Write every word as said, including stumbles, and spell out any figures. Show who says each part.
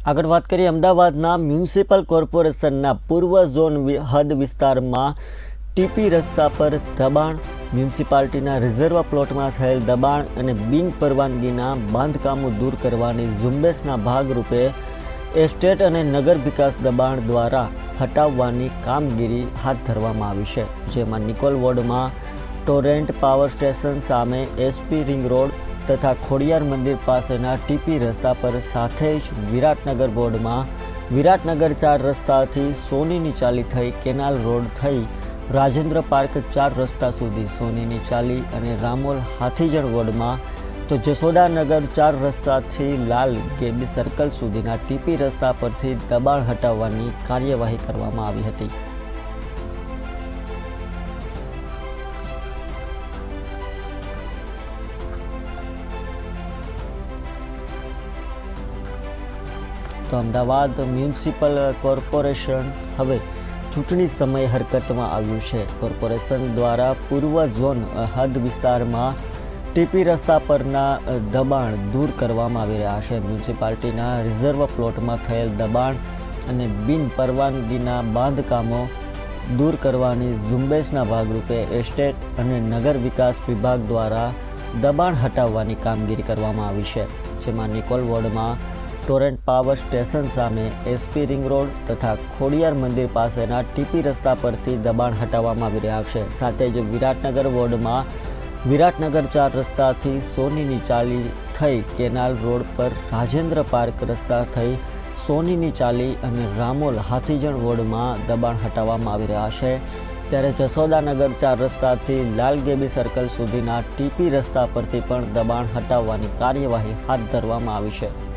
Speaker 1: આગળ વાત કરીએ અમદાવાદના મ્યુનિસિપલ કોર્પોરેશનના પૂર્વ ઝોન હદ વિસ્તારમાં ટીપી રસ્તા પર દબાણ, મ્યુનિસિપાલિટીના રિઝર્વ પ્લોટમાં થયેલ દબાણ અને બિન પરવાનગીના બાંધકામો દૂર કરવાની ઝુંબેશના ભાગરૂપે એસ્ટેટ અને નગર વિકાસ દબાણ દ્વારા હટાવવાની કામગીરી હાથ ધરવામાં આવી છે, જેમાં નિકોલ વોર્ડમાં ટોરેન્ટ પાવર સ્ટેશન સામે એસપી રિંગ રોડ તથા ખોડિયાર મંદિર પાસેના ટીપી રસ્તા પર સાથે જ વિરાટનગર વોર્ડમાં વિરાટનગર ચાર રસ્તાથી સોનીની ચાલી થઈ કેનાલ રોડ થઈ રાજેન્દ્ર પાર્ક ચાર રસ્તા સુધી સોનીની ચાલી અને રામોલ હાથીજણ વોર્ડમાં તો જશોદાનગર ચાર રસ્તાથી લાલ ગેબી સર્કલ સુધીના ટીપી રસ્તા પરથી દબાણ હટાવવાની કાર્યવાહી કરવામાં આવી હતી। તો અમદાવાદ મ્યુનિસિપલ કોર્પોરેશન હવે ચૂંટણી સમય હરકતમાં આવ્યું છે। કોર્પોરેશન દ્વારા પૂર્વ ઝોન હદ વિસ્તારમાં ટીપી રસ્તા પરના દબાણ દૂર કરવામાં આવી રહ્યા છે। મ્યુનિસિપાલિટીના રિઝર્વ પ્લોટમાં થયેલ દબાણ અને બિન પરવાનગીના બાંધકામો દૂર કરવાની ઝુંબેશના ભાગરૂપે એસ્ટેટ અને નગર વિકાસ વિભાગ દ્વારા દબાણ હટાવવાની કામગીરી કરવામાં આવી છે, જેમાં નિકોલ વોર્ડમાં ટોરેન્ટ પાવર સ્ટેશન સામે એસપી રિંગ રોડ તથા ખોડિયાર મંદિર પાસેના ટીપી રસ્તા પરથી દબાણ હટાવવામાં આવી રહ્યા છે। સાથે જ વિરાટનગર વોર્ડમાં વિરાટનગર ચાર રસ્તાથી સોનીની ચાલી થઈ કેનાલ રોડ પર રાજેન્દ્ર પાર્ક રસ્તા થઈ સોનીની ચાલી અને રામોલ હાથીજણ વોર્ડમાં દબાણ હટાવવામાં આવી રહ્યા છે। ત્યારે જશોદાનગર ચાર રસ્તાથી લાલ ગેબી સર્કલ સુધીના ટીપી રસ્તા પરથી પણ દબાણ હટાવવાની કાર્યવાહી હાથ ધરવામાં આવી છે।